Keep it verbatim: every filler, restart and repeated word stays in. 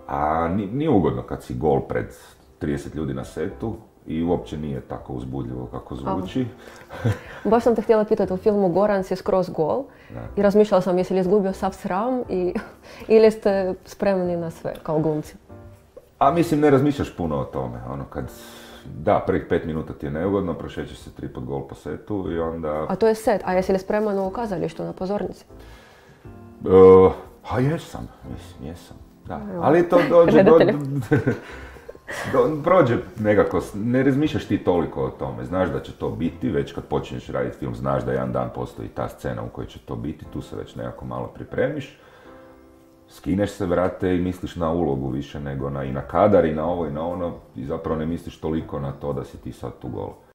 A ni- nije ugodno kad si gol pred trideset ljudi na setu i uopće nije tako uzbudljivo kako zvuči. Baš sam te htjela pitati, u filmu Goran si skroz gol Da. i razmišljala sam jesi li izgubio sav sram i, ili ste spremni na sve kao glumci. A mislim, ne razmišljaš puno o tome. Ono, kad, da, prvih pet minuta ti je neugodno, prošećeš se tri put gol po setu i onda... A to je set, a jesi li spreman u kazalištu na pozornici? Uh, a jesam, mislim, jesam, da. Evo. Ali to dođe do, Redatelju. do, prođe nekako, ne razmišljaš ti toliko o tome, znaš da će to biti, već kad počinješ raditi film, znaš da jedan dan postoji ta scena u kojoj će to biti, tu se već nekako malo pripremiš, skineš se, vrate, i misliš na ulogu više nego na, i na kadar, i na ovo i na ono, i zapravo ne misliš toliko na to da si ti sad tu gol.